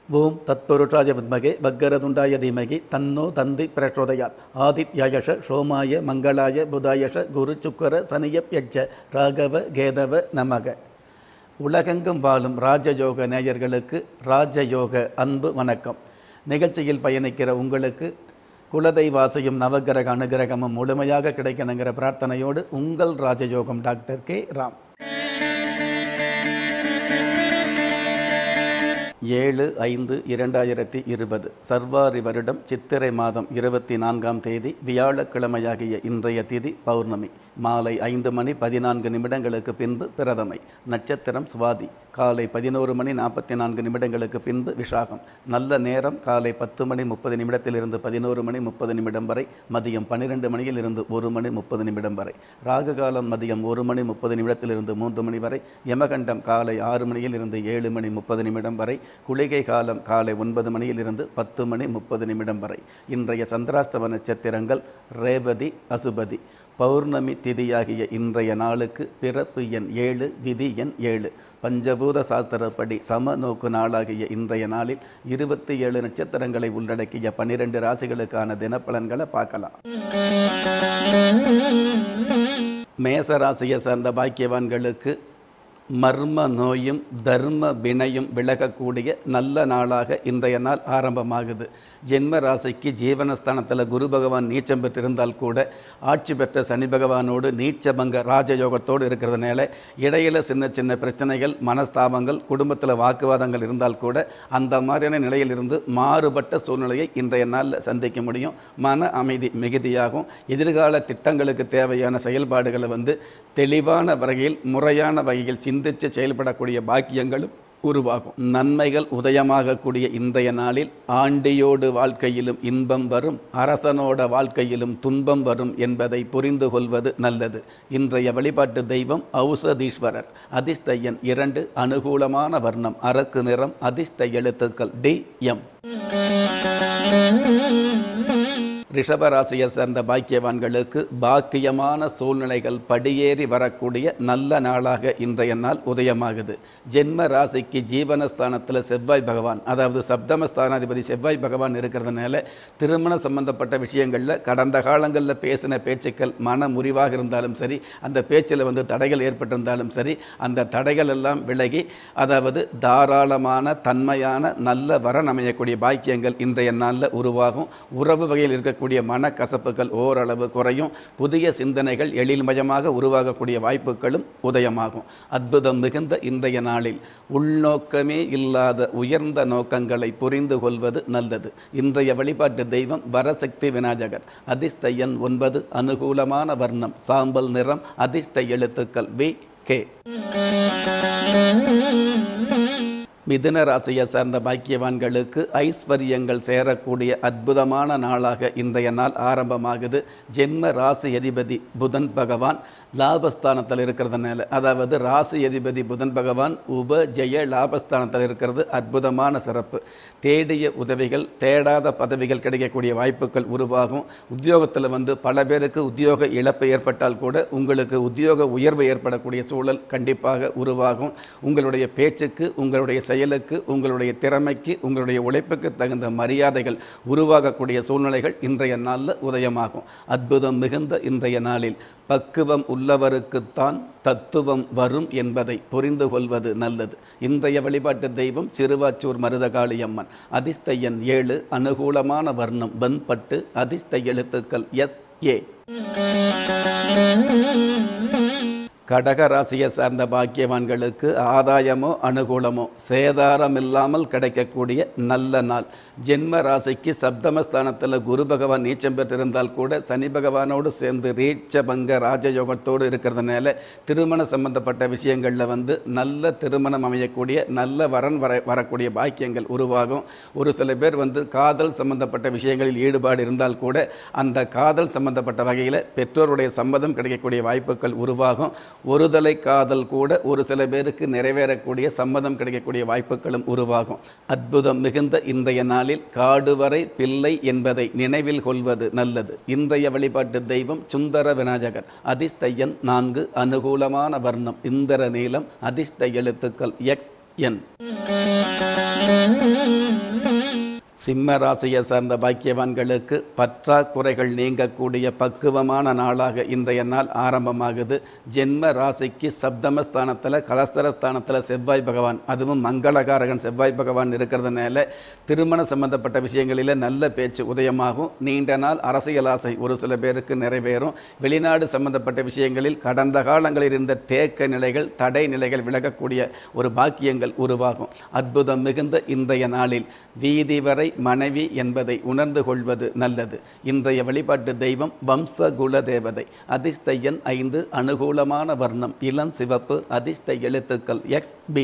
ஓம் தத்புருஷாய வித்மகே பக்கரதுண்டாய தீமகி தன்னோ தந்தி பிரச்சோதயாத் ஆதித்யாயஷ சோமாய மங்களாய புதாயஷ குரு சுக்கர சனியப்யட்ச ராகவ கேதவ நமக. உலகெங்கும் வாழும் ராஜயோக நேயர்களுக்கு ராஜயோக அன்பு வணக்கம். நிகழ்ச்சியில் பயணிக்கிற உங்களுக்கு குலதெய்வாசையும் நவகிரக அனுகிரகமும் முழுமையாக கிடைக்கணுங்கிற பிரார்த்தனையோடு உங்கள் ராஜயோகம் டாக்டர் கே ராம். 7/5/2020 சர்வாரி வருடம் சித்திரை மாதம் 24ஆம் தேதி வியாழக்கிழமையாகிய இன்றைய திதி பௌர்ணமி. மாலை 5:14 பின்பு பிரதமை. நட்சத்திரம் சுவாதி. காலை 11:44 பின்பு விஷாகம். நல்ல நேரம் காலை 10:30 11:30 வரை, மதியம் 12 மணியிலிருந்து 1:30 வரை. ராகுகாலம் மதியம் 1:30 3 மணி வரை. யமகண்டம் காலை 6 மணியிலிருந்து 7:30 வரை. குளிகை காலம் காலை 9 மணியிலிருந்து 10:30 வரை. இன்றைய சந்திராஷ்டம நட்சத்திரங்கள் ரேவதி, அசுபதி. பௌர்ணமி திதியாகிய இன்றைய நாளுக்கு பிறப்பு எண் 7, விதி எண் 7. பஞ்சபூத சாஸ்திரப்படி சம நோக்கு நாளாகிய இன்றைய நாளில் 27 நட்சத்திரங்களை உள்ளடக்கிய 12 ராசிகளுக்கான தினப்பலன்களை பார்க்கலாம். மேச ராசியை சார்ந்த பாக்கியவான்களுக்கு மர்ம நோயும் தர்ம வினையும் விலகக்கூடிய நல்ல நாளாக இன்றைய நாள் ஆரம்பமாகுது. ஜென்ம ராசிக்கு ஜீவனஸ்தானத்தில் குரு பகவான் நீச்சம் பெற்றிருந்தால் கூட ஆட்சி பெற்ற சனி பகவானோடு நீச்சபங்க ராஜயோகத்தோடு இருக்கிறதுனால இடையில சின்ன சின்ன பிரச்சனைகள், மனஸ்தாபங்கள், குடும்பத்தில் வாக்குவாதங்கள் இருந்தால் கூட அந்த மாதிரியான நிலையிலிருந்து மாறுபட்ட சூழ்நிலையை இன்றைய நாளில் சந்திக்க முடியும். மன அமைதி மிகுதியாகும். எதிர்கால திட்டங்களுக்கு தேவையான செயல்பாடுகளை தெளிவான வகையில், முறையான வகையில் சிந்தித்து செயல்படக்கூடிய பாக்கியங்களும் உருவாகும். நன்மைகள் உதயமாகக்கூடிய இன்றைய நாளில் ஆண்டியோடு வாழ்க்கையிலும் இன்பம் வரும், அரசனோட வாழ்க்கையிலும் துன்பம் வரும் என்பதை புரிந்து கொள்வது நல்லது. இன்றைய வழிபாட்டு தெய்வம் ஔஷதீஸ்வரர். அதிர்ஷ்ட எண் 2, அனுகூலமான வர்ணம் அரக்கு நிறம், அதிர்ஷ்ட எழுத்துக்கள் DM. ரிஷபராசியை சேர்ந்த பாக்கியவான்களுக்கு பாக்கியமான சூழ்நிலைகள் படியேறி வரக்கூடிய நல்ல நாளாக இன்றைய நாள் உதயமாகுது. ஜென்ம ராசிக்கு ஜீவனஸ்தானத்தில் செவ்வாய் பகவான், அதாவது சப்தமஸ்தானாதிபதி செவ்வாய் பகவான் இருக்கிறதுனால திருமண சம்பந்தப்பட்ட விஷயங்களில் கடந்த காலங்களில் பேசின பேச்சுக்கள் மன முறிவாக இருந்தாலும் சரி, அந்த பேச்சில் தடைகள் ஏற்பட்டிருந்தாலும் சரி, அந்த தடைகள் எல்லாம் விலகி, அதாவது தாராளமான தன்மையான நல்ல வரன் அமையக்கூடிய பாக்கியங்கள் இன்றைய நாளில் உருவாகும். உறவு வகையில் இருக்க மனக்கசப்புகள் ஓரளவு குறையும். புதிய சிந்தனைகள் எழில்மயமாக உருவாகக்கூடிய வாய்ப்புகளும் உதயமாகும். அற்புதம் மிகுந்த இன்றைய நாளில் உள்நோக்கமே இல்லாத உயர்ந்த நோக்கங்களை புரிந்து கொள்வது நல்லது. இன்றைய வழிபாட்டு தெய்வம் வரசக்தி விநாயகர். அதிர்ஷ்ட எண் 9, அனுகூலமான வர்ணம் சாம்பல் நிறம், அதிர்ஷ்ட எழுத்துக்கள் VK. மிதுன ராசியை சார்ந்த பாக்கியவான்களுக்கு ஐஸ்வர்யங்கள் சேரக்கூடிய அற்புதமான நாளாக இன்றைய நாள் ஆரம்பமாகுது. ஜென்ம ராசி அதிபதி புதன் பகவான் லாபஸ்தானத்தில் இருக்கிறதுனால, அதாவது ராசி அதிபதி புதன் பகவான் உபஜய லாபஸ்தானத்தில் இருக்கிறது அற்புதமான சிறப்பு. தேடிய உதவிகள், தேடாத பதவிகள் கிடைக்கக்கூடிய வாய்ப்புகள் உருவாகும். உத்தியோகத்தில் பல பேருக்கு உத்தியோக இழப்பு ஏற்பட்டால் கூட உங்களுக்கு உத்தியோக உயர்வு ஏற்படக்கூடிய சூழல் கண்டிப்பாக உருவாகும். உங்களுடைய பேச்சுக்கு, உங்களுடைய செயலுக்கு, உங்களுடைய திறமைக்கு, உங்களுடைய உழைப்புக்கு தகுந்த மரியாதைகள் உருவாகக்கூடிய சூழ்நிலைகள் இன்றைய நாளில் உதயமாகும். அற்புதம் மிகுந்த இன்றைய நாளில் பக்குவம் உள்ளவருக்குத்தான் தத்துவம் வரும் என்பதை புரிந்து கொள்வது நல்லது. இன்றைய வழிபாட்டு தெய்வம் சிறுவாச்சூர் மருதகாளியம்மன். அதிர்ஷ்ட எண் 7, அனுகூலமான வர்ணம் வெண்பட்டு, அதிர்ஷ்ட எழுத்துக்கள் SA. கடக ராசியை சார்ந்த பாக்கியவான்களுக்கு ஆதாயமோ அனுகூலமோ சேதாரம் இல்லாமல் கிடைக்கக்கூடிய நல்ல நாள். ஜென்ம ராசிக்கு சப்தமஸ்தானத்தில் குரு பகவான் நீச்சம் பெற்றிருந்தால் கூட சனி பகவானோடு சேர்ந்து ரீச்சபங்க ராஜயோகத்தோடு இருக்கிறதுனால திருமண சம்பந்தப்பட்ட விஷயங்களில் நல்ல திருமணம் அமையக்கூடிய, நல்ல வரன் வரக்கூடிய பாக்கியங்கள் உருவாகும். ஒரு சில பேர் காதல் சம்பந்தப்பட்ட விஷயங்களில் ஈடுபாடு இருந்தால் கூட அந்த காதல் சம்பந்தப்பட்ட வகையில் பெற்றோருடைய சம்மதம் கிடைக்கக்கூடிய வாய்ப்புகள் உருவாகும். ஒருதலை காதல் கூட ஒரு சில பேருக்கு நிறைவேறக்கூடிய, சம்மதம் கிடைக்கக்கூடிய வாய்ப்புகளும் உருவாகும். அற்புதம் மிகுந்த இன்றைய நாளில் காடுவரை பிள்ளை என்பதை நினைவில் கொள்வது நல்லது. இன்றைய வழிபாட்டு தெய்வம் சுந்தர விநாயகர். அதிர்ஷ்ட எண் 4, அனுகூலமான வர்ணம் இந்திர நீலம், அதிர்ஷ்ட எழுத்துக்கள் X எண். சிம்ம ராசியை சார்ந்த பாக்கியவான்களுக்கு பற்றாக்குறைகள் நீங்கக்கூடிய பக்குவமான நாளாக இன்றைய நாள் ஆரம்பமாகுது. ஜென்ம ராசிக்கு சப்தமஸ்தானத்தில் கலஸ்தரஸ்தானத்தில் செவ்வாய் பகவான், அதுவும் மங்களகாரகன் செவ்வாய் பகவான் இருக்கிறதுனால திருமணம் சம்பந்தப்பட்ட விஷயங்களில் நல்ல பேச்சு உதயமாகும். நீண்ட நாள் அரசியல் ஆசை ஒரு சில பேருக்கு நிறைவேறும். வெளிநாடு சம்பந்தப்பட்ட விஷயங்களில் கடந்த காலங்களில் இருந்த தேக்க நிலைகள், தடை நிலைகள் விலகக்கூடிய ஒரு பாக்கியங்கள் உருவாகும். அற்புதம் மிகுந்த இன்றைய நாளில் வீதி வரை மனைவி என்பதை உணர்ந்து கொள்வது நல்லது. இன்றைய வழிபாட்டு தெய்வம் வம்சகுல தேவதை. அதிர்ஷ்ட எண் 5, அனுகூலமான வர்ணம் இளம் சிவப்பு, அதிர்ஷ்ட எழுத்துக்கள் XB.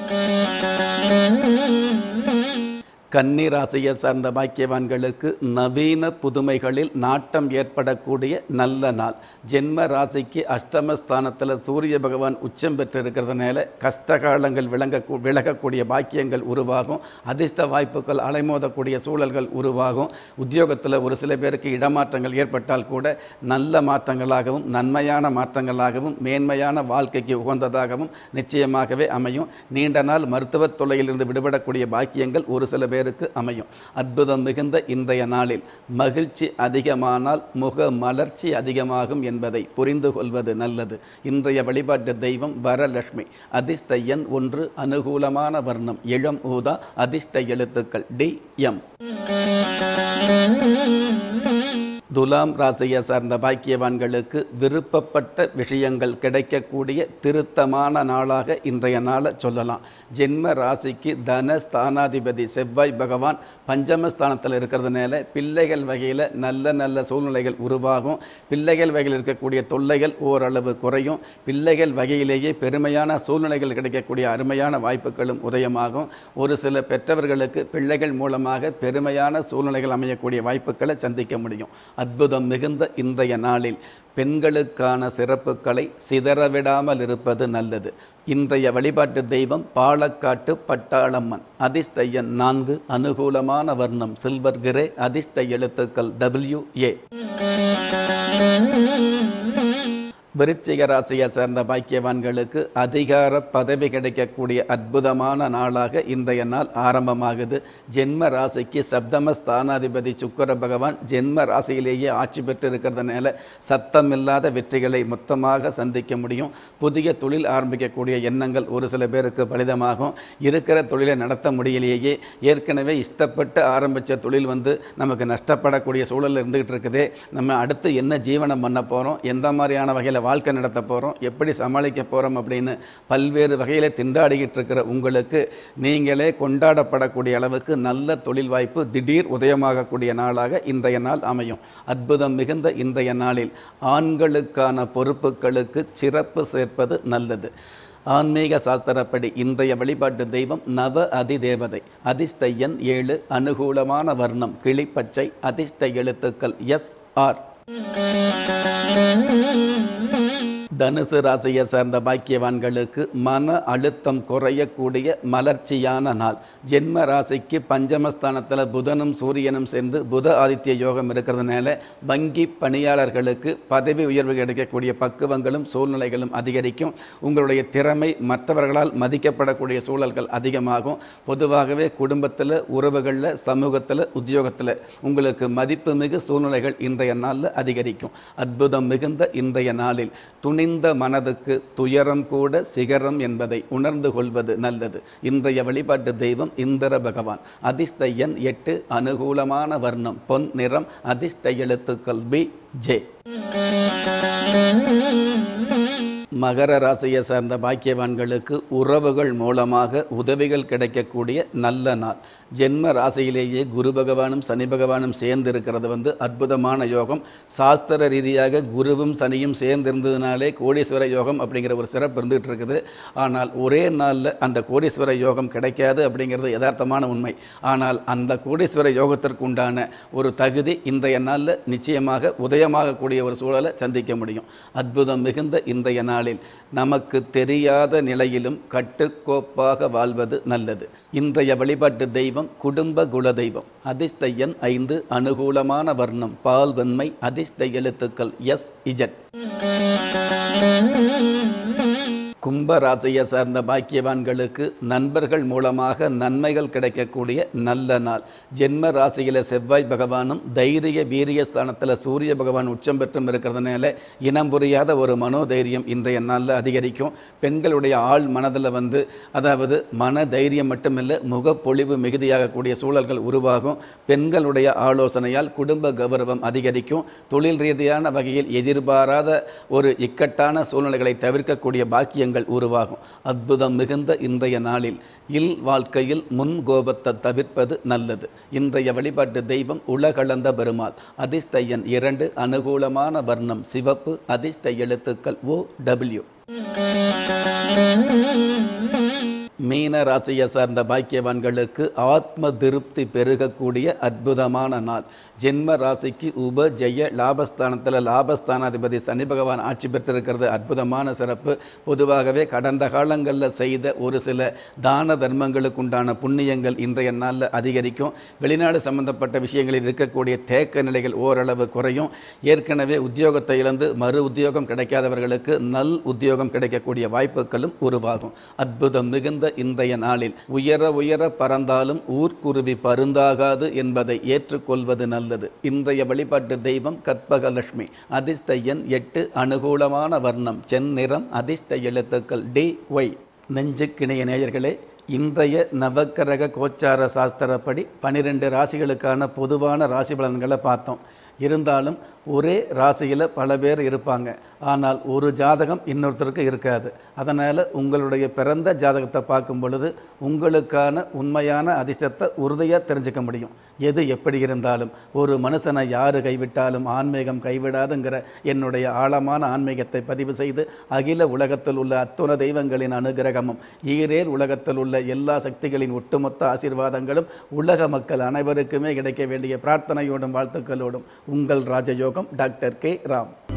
கன்னி ராசியை சார்ந்த பாக்கியவான்களுக்கு நவீன புதுமைகளில் நாட்டம் ஏற்படக்கூடிய நல்ல நாள். ஜென்ம ராசிக்கு அஷ்டமஸ்தானத்தில் சூரிய பகவான் உச்சம் பெற்றிருக்கிறதுனால கஷ்டகாலங்கள் விலகக்கூடிய பாக்கியங்கள் உருவாகும். அதிர்ஷ்ட வாய்ப்புகள் அலைமோதக்கூடிய சூழல்கள் உருவாகும். உத்தியோகத்தில் ஒரு சில பேருக்கு இடமாற்றங்கள் ஏற்பட்டால் கூட நல்ல மாற்றங்களாகவும் நன்மையான மாற்றங்களாகவும் மேன்மையான வாழ்க்கைக்கு உகந்ததாகவும் நிச்சயமாகவே அமையும். நீண்ட நாள் மருத்துவத் தொல்லையிலிருந்து விடுபடக்கூடிய பாக்கியங்கள் ஒரு சில பேருக்கு அமையும். அற்புதம் மிகுந்த இன்றைய நாளில் மகிழ்ச்சி அதிகமானால் முக மலர்ச்சி அதிகமாகும் என்பதை புரிந்து கொள்வது நல்லது. இன்றைய வழிபாட்டு தெய்வம் வரலட்சுமி. அதிர்ஷ்ட எண் 1, அனுகூலமான வர்ணம் இளம் ஊதா, அதிர்ஷ்ட எழுத்துக்கள் DM. துலாம் ராசியை சார்ந்த பாக்கியவான்களுக்கு விருப்பப்பட்ட விஷயங்கள் கிடைக்கக்கூடிய திருத்தமான நாளாக இன்றைய நாளை சொல்லலாம். ஜென்ம ராசிக்கு தன ஸ்தானாதிபதி செவ்வாய் பகவான் பஞ்சமஸ்தானத்தில் இருக்கிறதுனால பிள்ளைகள் வகையில் நல்ல நல்ல சூழ்நிலைகள் உருவாகும். பிள்ளைகள் வகையில் இருக்கக்கூடிய தொல்லைகள் ஓரளவு குறையும். பிள்ளைகள் வகையிலேயே பெருமையான சூழ்நிலைகள் கிடைக்கக்கூடிய அருமையான வாய்ப்புகளும் உதயமாகும். ஒரு சில பெற்றவர்களுக்கு பிள்ளைகள் மூலமாக பெருமையான சூழ்நிலைகள் அமையக்கூடிய வாய்ப்புகளை சந்திக்க முடியும். அற்புதம் மிகுந்த இன்றைய நாளில் பெண்களுக்கான சிறப்புகளை சிதறவிடாமல் இருப்பது நல்லது. இன்றைய வழிபாட்டு தெய்வம் பாலக்காட்டு பட்டாளம்மன். அதிர்ஷ்ட எண் 4, அனுகூலமான வர்ணம் சில்வர் கிரே, அதிர்ஷ்ட எழுத்துக்கள் WA. விருச்சிக ராசியை சேர்ந்த பாக்கியவான்களுக்கு அதிகார பதவி கிடைக்கக்கூடிய அற்புதமான நாளாக இன்றைய நாள் ஆரம்பமாகுது. ஜென்ம ராசிக்கு சப்தம ஸ்தானாதிபதி சுக்கிர பகவான் ஜென்ம ராசியிலேயே ஆட்சி பெற்றிருக்கிறதுனால சத்தமில்லாத வெற்றிகளை மொத்தமாக சந்திக்க முடியும். புதிய தொழில் ஆரம்பிக்கக்கூடிய எண்ணங்கள் ஒரு சில பேருக்கு பலிதமாகும். இருக்கிற தொழிலை நடத்த முடியலையே, ஏற்கனவே இஷ்டப்பட்டு ஆரம்பித்த தொழில் நமக்கு நஷ்டப்படக்கூடிய சூழல் இருந்துகிட்டு இருக்குது. நம்ம அடுத்து என்ன ஜீவனம் பண்ண போகிறோம், எந்த மாதிரியான வகையில் வாழ்க்கை நடத்த போகிறோம், எப்படி சமாளிக்க போகிறோம் அப்படின்னு பல்வேறு வகையில் திண்டாடிக்கிட்டு இருக்கிற உங்களுக்கு நீங்களே கொண்டாடப்படக்கூடிய அளவுக்கு நல்ல தொழில் வாய்ப்பு திடீர் உதயமாகக்கூடிய நாளாக இன்றைய நாள் அமையும். அற்புதம் மிகுந்த இன்றைய நாளில் ஆண்களுக்கான பொறுப்புகளுக்கு சிறப்பு சேர்ப்பது நல்லது. ஆன்மீக சாஸ்திரப்படி இன்றைய வழிபாட்டு தெய்வம் நவ அதிதேவதை. அதிர்ஷ்ட எண் 7, அனுகூலமான வர்ணம் கிளிப்பச்சை, அதிர்ஷ்ட எழுத்துக்கள் SR. தனுசு ராசியை சேர்ந்த பாக்கியவான்களுக்கு மன அழுத்தம் குறையக்கூடிய மலர்ச்சியான நாள். ஜென்ம ராசிக்கு பஞ்சமஸ்தானத்தில் புதனும் சூரியனும் சேர்ந்து புத ஆதித்ய யோகம் இருக்கிறதுனால வங்கி பணியாளர்களுக்கு பதவி உயர்வு கிடைக்கக்கூடிய பக்குவங்களும் சூழ்நிலைகளும் அதிகரிக்கும். உங்களுடைய திறமை மற்றவர்களால் மதிக்கப்படக்கூடிய சூழல்கள் அதிகமாகும். பொதுவாகவே குடும்பத்தில், உறவுகளில், சமூகத்தில், உத்தியோகத்தில் உங்களுக்கு மதிப்பு மிகு சூழ்நிலைகள் இன்றைய நாளில் அதிகரிக்கும். அற்புதம் மிகுந்த இன்றைய நாளில் துணிந்த மனதுக்கு துயரம் கூட சிகரம் என்பதை உணர்ந்து கொள்வது நல்லது. இன்றைய வழிபாட்டு தெய்வம் இந்திர பகவான். அதிர்ஷ்ட எண் 8, அனுகூலமான வர்ணம் பொன் நிறம், அதிர்ஷ்ட எழுத்துக்கள் BJ. மகர ராசியை சார்ந்த பாக்கியவான்களுக்கு உறவுகள் மூலமாக உதவிகள் கிடைக்கக்கூடிய நல்ல நாள். ஜென்ம ராசியிலேயே குரு பகவானும் சனி பகவானும் சேர்ந்திருக்கிறது அற்புதமான யோகம். சாஸ்திர ரீதியாக குருவும் சனியும் சேர்ந்திருந்ததுனாலே கோடீஸ்வர யோகம் அப்படிங்கிற ஒரு சிறப்பு இருந்துகிட்டு இருக்குது. ஆனால் ஒரே நாளில் அந்த கோடீஸ்வர யோகம் கிடைக்காது அப்படிங்கிறது யதார்த்தமான உண்மை. ஆனால் அந்த கோடீஸ்வர யோகத்திற்கு உண்டான ஒரு தகுதி இன்றைய நாளில் நிச்சயமாக உதயமாகக்கூடிய ஒரு சூழலை சந்திக்க முடியும். அற்புதம் மிகுந்த இன்றைய நாளில் நமக்கு தெரியாத நிலையிலும் கட்டுக்கோப்பாக வாழ்வது நல்லது. இன்றைய வழிபாட்டு தெய்வம் குடும்ப குலதெய்வம். அதிர்ஷ்ட எண் 5, அனுகூலமான வர்ணம் பால் வெண்மை, அதிர்ஷ்ட எழுத்துக்கள் SZ. கும்ப ராசியை சார்ந்த பாக்கியவான்களுக்கு நண்பர்கள் மூலமாக நன்மைகள் கிடைக்கக்கூடிய நல்ல நாள். ஜென்ம ராசியில் செவ்வாய் பகவானும் தைரிய வீரிய ஸ்தானத்தில் சூரிய பகவான் உச்சம் பெற்றும் இருக்கிறதுனால இனம் புரியாத ஒரு மனோதைரியம் இன்றைய நாளில் அதிகரிக்கும். பெண்களுடைய ஆள் மனதில் அதாவது மன தைரியம் மட்டுமில்லை, முகப்பொழிவு மிகுதியாகக்கூடிய சூழல்கள் உருவாகும். பெண்களுடைய ஆலோசனையால் குடும்ப கௌரவம் அதிகரிக்கும். தொழில் ரீதியான வகையில் எதிர்பாராத ஒரு இக்கட்டான சூழ்நிலைகளை தவிர்க்கக்கூடிய பாக்கியங்கள் உருவாகும். அற்புதம் மிகுந்த இன்றைய நாளில் வாழ்க்கையில் முன் கோபத்தை தவிர்ப்பது நல்லது. இன்றைய வழிபாட்டு தெய்வம் உலகளந்த பெருமாள். அதிர்ஷ்ட எண் 2, அனுகூலமான வர்ணம் சிவப்பு, அதிர்ஷ்ட எழுத்துக்கள் OW. மீன ராசியை சார்ந்த பாக்கியவான்களுக்கு ஆத்ம திருப்தி பெருகக்கூடிய அற்புதமான நாள். ஜென்ம ராசிக்கு உப ஜெய லாபஸ்தானத்தில் லாபஸ்தானாதிபதி சனி பகவான் ஆட்சி பெற்றிருக்கிறது அற்புதமான சிறப்பு. பொதுவாகவே கடந்த காலங்களில் செய்த ஒரு சில தான தர்மங்களுக்கு உண்டான புண்ணியங்கள் இன்றைய நாளில் அதிகரிக்கும். வெளிநாடு சம்பந்தப்பட்ட விஷயங்களில் இருக்கக்கூடிய தேக்க நிலைகள் ஓரளவு குறையும். ஏற்கனவே உத்தியோகத்தை இழந்து மறு உத்தியோகம் கிடைக்காதவர்களுக்கு நல் உத்தியோகம் கிடைக்கக்கூடிய வாய்ப்புகளும் உருவாகும். அற்புதம் மிகுந்த இன்றைய நாளில் உயர உயர பறந்தாலும் ஊர்க்குருவி பருந்தாகாது என்பதை ஏற்றுக்கொள்வது நல்லது. இன்றைய வழிபாட்டு தெய்வம் கற்பகலட்சுமி. அதிர்ஷ்ட எண் 8, அனுகூலமான வர்ணம் செந்நிறம், அதிர்ஷ்ட எழுத்துக்கள் DY. நெஞ்சுக்கிணைய நேயர்களே, இன்றைய நவக்கிரக கோச்சார சாஸ்திரப்படி 12 ராசிகளுக்கான பொதுவான ராசி பலன்களை பார்த்தோம். இருந்தாலும் ஒரே ராசியில் பல பேர் இருப்பாங்க. ஆனால் ஒரு ஜாதகம் இன்னொருத்தருக்கு இருக்காது. அதனால் உங்களுடைய பிறந்த ஜாதகத்தை பார்க்கும் பொழுது உங்களுக்கான உண்மையான அதிர்ஷ்டத்தை உறுதியாக தெரிஞ்சுக்க முடியும். எது எப்படி இருந்தாலும் ஒரு மனுஷனை யார் கைவிட்டாலும் ஆன்மீகம் கைவிடாதுங்கிற என்னுடைய ஆழமான ஆன்மீகத்தை பதிவு செய்து அகில உலகத்தில் உள்ள அத்துண தெய்வங்களின் அனுகிரகமும் ஈரேல் உலகத்தில் உள்ள எல்லா சக்திகளின் ஒட்டுமொத்த ஆசீர்வாதங்களும் உலக மக்கள் அனைவருக்குமே கிடைக்க வேண்டிய பிரார்த்தனையோடும் வாழ்த்துக்களோடும் உங்கள் ராஜயோகம் டாக்டர் K. ராம்.